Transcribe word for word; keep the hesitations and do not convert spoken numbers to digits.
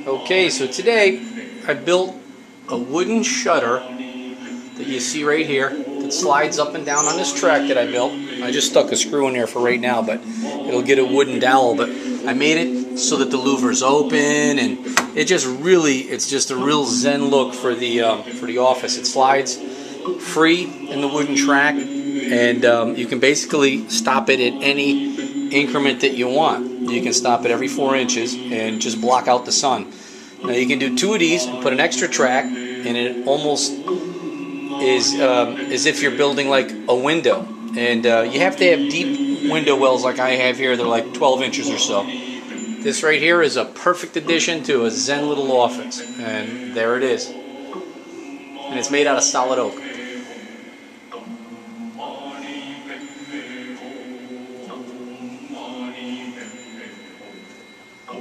Okay, so today I built a wooden shutter that you see right here that slides up and down on this track that I built. I just stuck a screw in there for right now, but it'll get a wooden dowel. But I made it so that the louver's open, and it just really, it's just a real zen look for the um, for the office. It slides free in the wooden track, and um, you can basically stop it at any increment that you want. You can stop it every four inches and just block out the sun. Now you can do two of these and put an extra track, and it almost is um, as if you're building like a window. And uh, you have to have deep window wells like I have here. They're like twelve inches or so. This right here is a perfect addition to a zen little office, and there it is. And it's made out of solid oak.